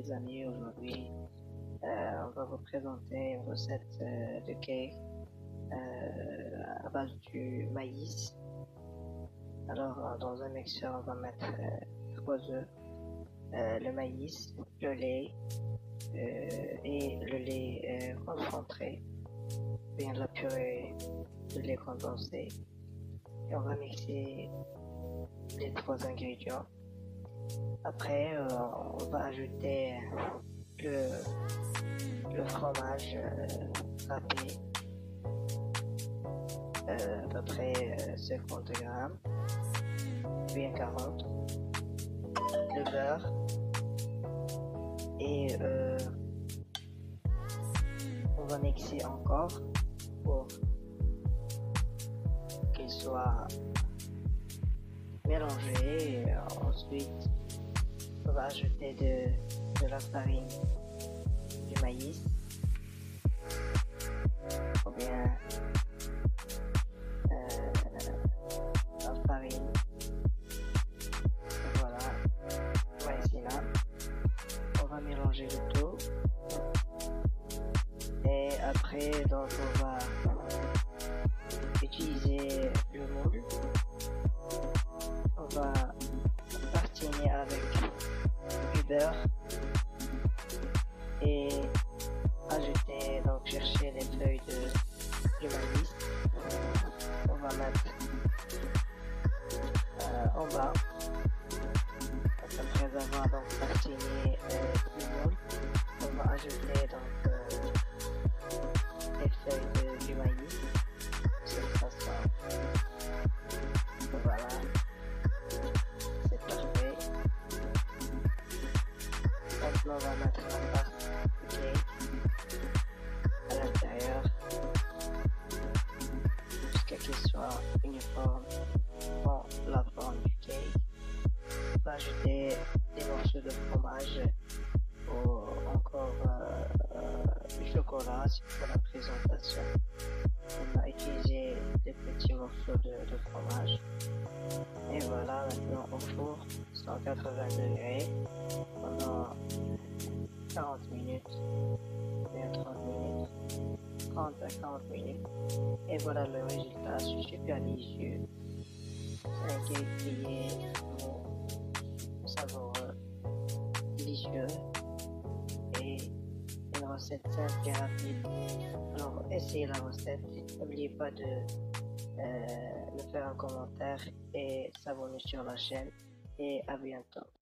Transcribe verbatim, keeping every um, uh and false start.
les amis, aujourd'hui euh, on va vous présenter une recette euh, de cake euh, à base du maïs. Alors euh, dans un mixeur on va mettre euh, trois œufs, euh, le maïs, le lait euh, et le lait euh, concentré, bien la purée de lait condensé, et on va mixer les trois ingrédients. Après euh, on va ajouter le, le fromage euh, râpé, euh, à peu près euh, cinquante grammes, bien quarante, le beurre et euh, on va mixer encore pour qu'il soit mélangé. Et ensuite on va ajouter de, de la farine du maïs ou bien euh, la farine, voilà, maïzena. On va mélanger le tout et après donc on va utiliser le moule. On va tartiner avec du beurre et ajouter, donc chercher les feuilles de, de maïs. On va mettre euh, en bas. Après avoir donc tartiné euh, le moule, on va ajouter donc euh, les feuilles de, du maïs de cette façon. Voilà, c'est parfait. Maintenant on va mettre la pâte de cake à l'intérieur jusqu'à qu'il soit uniforme dans la forme du cake. On va ajouter des morceaux de fromage ou encore euh, euh, du chocolat pour la présentation. On va utiliser des petits morceaux de, de fromage. Et voilà, maintenant au four cent quatre-vingts degrés pendant quarante minutes, bien trente minutes, trente à quarante minutes. Et voilà le résultat, c'est super délicieux. C'est un cake qui est bon, savoureux, délicieux et une recette simple et rapide. Alors essayez la recette, n'oubliez pas de euh, me faire un commentaire et s'abonner sur la chaîne, et à bientôt.